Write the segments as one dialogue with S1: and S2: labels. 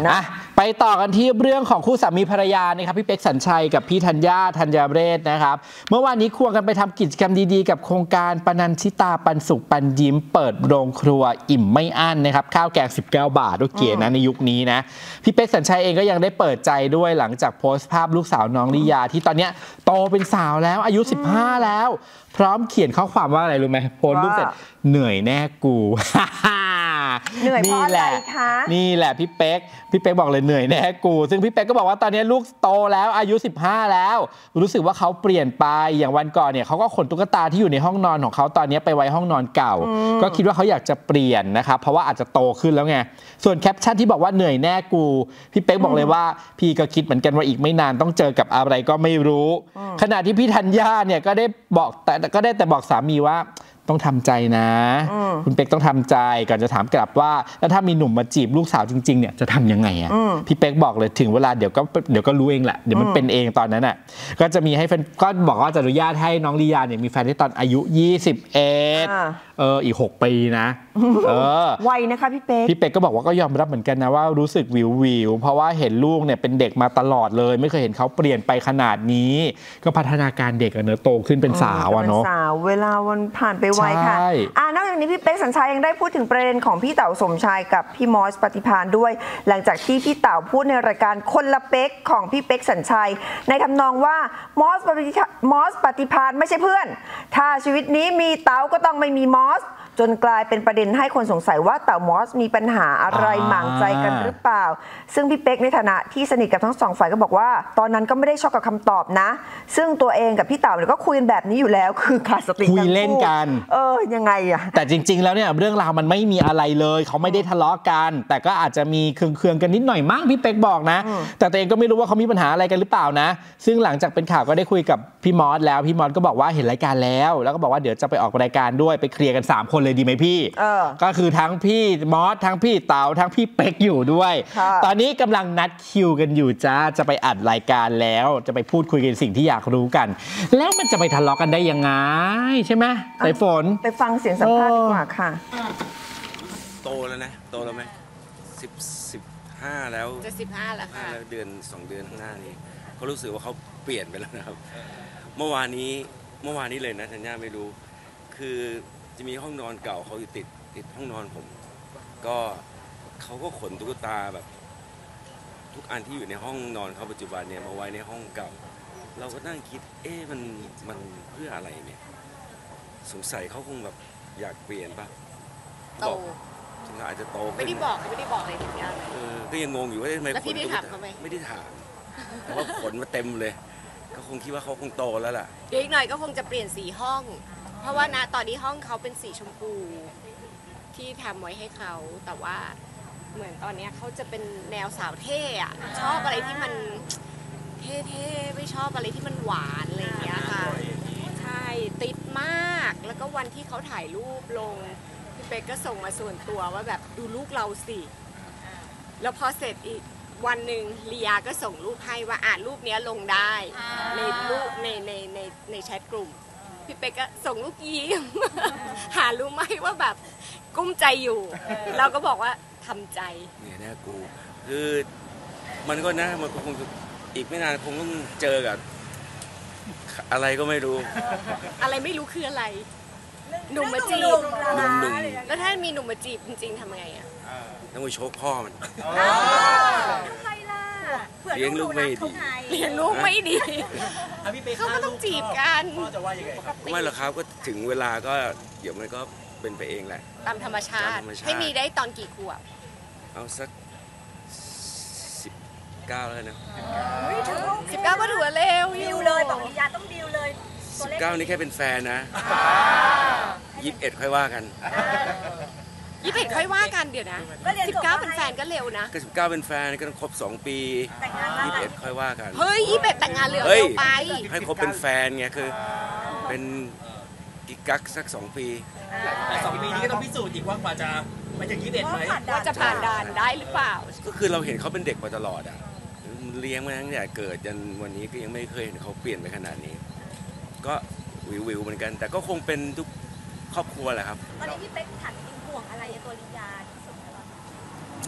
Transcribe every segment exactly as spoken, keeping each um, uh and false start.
S1: นะไปต่อกันที่เรื่องของคู่สามีภรรยานะครับพี่เป๊กสัญชัยกับพี่ธัญญาธัญเรศนะครับเมื่อวานนี้ควงกันไปทำกิจกรรมดีๆกับโครงการปนัญชิตาปันสุขปันยิ้มเปิดโรงครัวอิ่มไม่อั้นนะครับข้าวแกงสิบเก้าบาทโอเคนะในยุคนี้นะพี่เป๊กสัญชัยเองก็ยังได้เปิดใจด้วยหลังจากโพสต์ภาพลูกสาวน้องลิยาที่ตอนนี้โตเป็นสาวแล้วอายุสิบห้าแล้วพร้อมเขียนข้อความว่าอะไรรู้ไหมโพสต์รูปเสร็จเหนื่อยแน่กู
S2: เหนื่อยเพราะอะไรคะ
S1: นี่แหละพี่เป๊กพี่เป๊กบอกเลยเหนื่อยแน่กูซึ่งพี่เป๊กก็บอกว่าตอนนี้ลูกโตแล้วอายุสิบห้าแล้วรู้สึกว่าเขาเปลี่ยนไปอย่างวันก่อนเนี่ยเขาก็ขนตุ๊กตาที่อยู่ในห้องนอนของเขาตอนนี้ไปไว้ห้องนอนเก่าก็คิดว่าเขาอยากจะเปลี่ยนนะครับเพราะว่าอาจจะโตขึ้นแล้วไงส่วนแคปชั่นที่บอกว่าเหนื่อยแน่กูพี่เป๊กบอกเลยว่าพี่ก็คิดเหมือนกันว่าอีกไม่นานต้องเจอกับอะไรก็ไม่รู้ขณะที่พี่ธัญญาเนี่ยก็ได้บอกแต่ก็ได้แต่บอกสามีว่าต้องทำใจนะคุณเป๊กต้องทำใจก่อนจะถามกลับว่าแล้วถ้ามีหนุ่มมาจีบลูกสาวจริงๆเนี่ยจะทำยังไงอ่ะพี่เป๊กบอกเลยถึงเวลาเดี๋ยวก็เดี๋ยวก็รู้เองแหละเดี๋ยวมันเป็นเองตอนนั้นอ่ะก็จะมีให้แฟนก็บอกว่าจะอนุญาตให้น้องลียาเนี่ยมีแฟนที่ตอนอายุยี่สิบเอ็ดเอออีกหกปีนะเออ
S2: ไวนะคะพี่เป๊ก
S1: พี่เป๊กก็บอกว่าก็ยอมรับเหมือนกันนะว่ารู้สึกวิววิวเพราะว่าเห็นลูกเนี่ยเป็นเด็กมาตลอดเลยไม่เคยเห็นเขาเปลี่ยนไปขนาดนี้ก็พัฒนาการเด็กอะเนอะโตขึ้นเป็นสาวอะเนาะ
S2: สาวเวลาวันผ่านไปไวค่ะอ่านอกจากนี้พี่เป๊กสัญชัยยังได้พูดถึงประเด็นของพี่เต๋าสมชายกับพี่มอสปฏิภาณด้วยหลังจากที่พี่เต๋าพูดในรายการคนละเป๊กของพี่เป๊กสัญชัยในทำนองว่ามอสมอสปฏิภาณไม่ใช่เพื่อนถ้าชีวิตนี้มีเต๋าก็ต้องไม่มีมอสจนกลายเป็นประเด็นให้คนสงสัยว่าเต๋ามอสมีปัญหาอะไรหมางใจกันหรือเปล่าซึ่งพี่เป๊กในฐานะที่สนิทกับทั้งสองฝ่ายก็บอกว่าตอนนั้นก็ไม่ได้ช็อกกับคำตอบนะซึ่งตัวเองกับพี่เต๋าเนี่ยก็คุยกันแบบนี้อยู่แล้วคือขาดสติ
S1: คุยเล่นกัน
S2: เออยังไงอะ
S1: แต่จริงๆแล้วเนี่ยเรื่องราวมันไม่มีอะไรเลยเขาไม่ได้ทะเลาะกันแต่ก็อาจจะมีเคืองๆกันนิดหน่อยมั้งพี่เป๊กบอกนะแต่ตัวเองก็ไม่รู้ว่าเขามีปัญหาอะไรกันหรือเปล่านะซึ่งหลังจากเป็นข่าวก็ได้คุยกับพี่มอสแล้วพี่มอสก็บอกว่าเห็นรายการแล้วแล้วก็บอกว่าเดี๋ยวจะไปออกรายการด้วยไปเคลียร์กันสามคนเลยดีไหมพี่ก็คือทั้งพี่มอสทั้งพี่เต๋าทั้งพี่เป๊กอยู่ด้วยตอนนี้กำลังนัดคิวกันอยู่จ้าจะไปอัดรายการแล้วจะไปพูดคุยกันสิ่งที่อยากรู้กันแล้วมันจะไปทะเลาะกันได้ยังไงใช่ไหมสายฝน
S2: ไปฟังเสียงสัมภาษณ์ดีกว่าค่ะ
S3: โตแล้วนะโตแล้วไหมสิบสิบห้าแล้ว
S4: จะสิบห้าแล้วค่ะ
S3: แล้วเดือนสองเดือนข้างหน้านี้เขารู้สึกว่าเขาเปลี่ยนไปแล้วนะครับเมื่อวานนี้เมื่อวานนี้เลยนะธัญญาไม่รู้คือจะมีห้องนอนเก่าเขาอยู่ติดติดห้องนอนผมก็เขาก็ขนตุ๊กตาแบบทุกอันที่อยู่ในห้องนอนเขาปัจจุบันเนี่ยมาไว้ในห้องเก่าเราก็นั่งคิดเอ๊ะมันมันเพื่ออะไรเนี่ยสงสัยเขาคงแบบอยากเปลี่ยนป่ะ
S4: โต
S3: ถึงอาจจะโต
S4: ไม่ได้บอกไม่ได้บอกเลยถึงอย่าง
S3: เออก็ยังงงอยู่ว่าทำไม
S4: แล้วพี่ได้ถามเขาไหม
S3: ไม่ได้ถามแต่ว่าขนมาเต็มเลยก็คงคิดว่าเขาคงโตแล้วล่ะ
S4: เดี๋ยวอีกหน่อยก็คงจะเปลี่ยนสีห้องเพราะว่านะตอนนี้ห้องเขาเป็นสีชมพูที่ทำไว้ให้เขาแต่ว่าเหมือนตอนนี้เขาจะเป็นแนวสาวเท่อะชอบอะไรที่มันเท่ๆไม่ชอบอะไรที่มันหวานอะไรอย่างเงี้ยค่ะใช่ติดมากแล้วก็วันที่เขาถ่ายรูปลงพี่เป๊กก็ส่งมาส่วนตัวว่าแบบดูลูกเราสิแล้วพอเสร็จอีกวันหนึ่งลียาก็ส่งรูปให้ว่าอ่านรูปนี้ลงได้ในรูปในในในในแชทกลุ่มพี่เป๊กก็ส่งลูกยิ้มหารู้ไหมว่าแบบกุ้มใจอยู่เราก็บอกว่าทำใจ
S3: เนี่ยนะกูคือมันก็นะมันคงอีกไม่นานคงต้องเจอกับอะไรก็ไม่รู้
S4: อะไรไม่รู้คืออะไรหนุ่มมาจีบแล้วถ้ามีหนุ่มมาจีบจริงๆทำไงอ่ะ
S3: ต้องไปโชว์พ่อมัน
S5: ทำไมล่ะ
S3: เลี้ยงลูกไม่ดี
S4: เลี้ยงลูกไม่ดีเขาก็ต้องจีบกัน
S3: ไม่หรอกครับก็ถึงเวลาก็เดี๋ยวมันก็เป็นไปเองแหละ
S4: ตามธรรมชาติให้มีได้ตอนกี่ขวบ
S3: เอาสักสิบเก้าแล้วนะ
S4: สิบเก้าก็ถือว่าเร็ว
S5: ดิวเลยบอกลียาต้องดิวเลย
S3: สิบเก้านี่แค่เป็นแฟนนะยี่สิบเอ็ดค่อยว่ากัน
S4: ยี่สิบเอ็ดค่อยว่ากันเดี๋ยวนะสิบเก้าเป็นแฟนก็เร็วนะ
S3: ก็สิบเก้าเป็นแฟนก็ต้องครบสองปียี่สิบเอ็ดค่อยว่ากัน
S4: เฮ้ยยี่สิบเอ็ดแต่งงานเร็วไป
S3: ให้ครบเป็นแฟนไงคือเป็นกิ๊กกักสักสองปี
S6: แต่สองปีนี้ก็ต้องพิสูจน์อีกว่ากว่าจะไปถึงยี่สิบเอ็ดไหม
S4: ว่าจะผ่านด่านได้หรือเปล่า
S3: ก็คือเราเห็นเขาเป็นเด็กมาตลอดอ่ะเลี้ยงมาตั้งแต่เกิดจนวันนี้ก็ยังไม่เคยเห็นเขาเปลี่ยนไปขนาดนี้ก็วิววิวเหมือนกันแต่ก็คงเป็นทุกครอบครัวแหละครับ
S5: ตอนนี้พี่เป๊กถามจริงห่วงอะไรตัวลียาที่สุด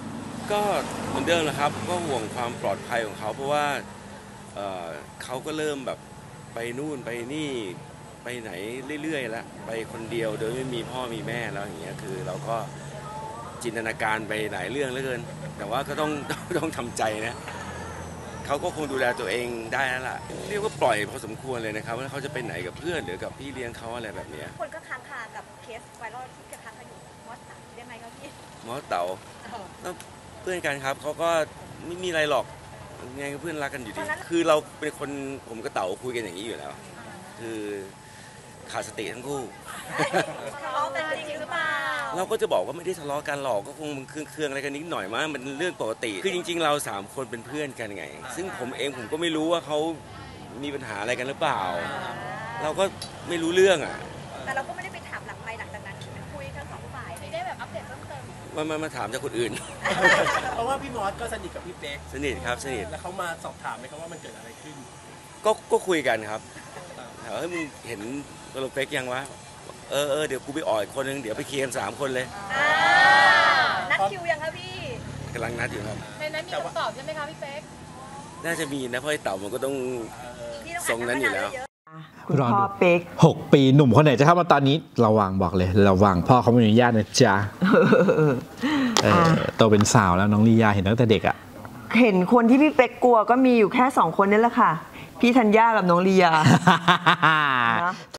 S3: ก็เหมือนเดิมนะครับก็ห่วงความปลอดภัยของเขาเพราะว่าเอ่อเขาก็เริ่มแบบไปนู่นไปนี่ไปไหนเรื่อยๆแล้วไปคนเดียวโดยไม่มีพ่อมีแม่แล้วอย่างเงี้ยคือเราก็จินตนาการไปหลายเรื่องเหลือเกินแต่ว่าก็ต้องต้องทำใจนะเขาก็คงดูแลตัวเองได้แล้วล่ะเรียกว่าปล่อยพอสมควรเลยนะครับว่าเขาจะไปไหนกับเพื่อนหรือกับพี่เลี้ยงเขาอะไรแบบเนี้ย
S5: คนก็ค้างคากับเคสไวรัลที่จะค้างคาอยู่มอสตัดได้ไหมครับพี่
S3: หมอเต๋าก็เพื่อนกันครับเขาก็ไม่มีอะไรหรอกไงก็เพื่อนรักกันอยู่ดีคือเราเป็นคนผมกับเต๋าคุยกันอย่างนี้อยู่แล้ว คือขาดสติทั้งคู่
S5: ทะเลาะกันจริงหรือเปล่า
S3: เราก็จะบอกว่าไม่ได้ทะเลาะกันหรอกก็คงเครื่องๆอะไรกันนิดหน่อยมั้งมันเรื่องปกติคือจริงๆเราสามคนเป็นเพื่อนกันไง ซึ่งผมเองผมก็ไม่รู้ว่าเขามีปัญหาอะไรกันหรือเปล่า เราก็ไม่รู้เรื่องอ่ะ
S5: แต่เราก็ไม่ได้ไปถามหลังไมค์หลังจากนั้นคุยทั้งสองฝ่ายไม่ได้แบบอัปเดตเพิ่มเติม
S3: มามามาถามจากคนอื่น
S6: เพราะว่าพี่มอสก็สนิทกับพี่เป๊ก
S3: สนิทครับสนิท
S6: แล้วเขามาสอบถามไหมครับว่ามันเกิดอะไรขึ้น
S3: ก็ก็คุยกันครับถามว่าเฮ้ยมึงเห็นตัวเป๊กยังวะเออเออเดี๋ยวกูไปอ่อยคนนึงเดี๋ยวไปเคลียร์สามคนเลย
S5: อ่านัดคิวยังคะพี่
S3: กำลังนัดอยู่ครับ
S5: ในนั้นมีคำตอบใช่ไหมคะพี่เป๊ก
S3: น่าจะมีนะเพราะไอ้เต่ามันก็ต้อง
S5: พี่ต้อง
S3: ทรงนั้นอยู่แล้ว
S5: เยอะ
S2: คุณพ่อเป๊ก
S1: หกปีหนุ่มคนไหนจะเข้ามาตอนนี้ระวังบอกเลยระวังพ่อเขาไม่อนุญาตนะจ๊ะเออโตเป็นสาวแล้วน้องลียาเห็นตั้งแต่เด็กอะ
S2: เห็นคนที่พี่เป๊กกลัวก็มีอยู่แค่สองคนนี่แหละค่ะ พี่ธัญญากับน้องลียา นะ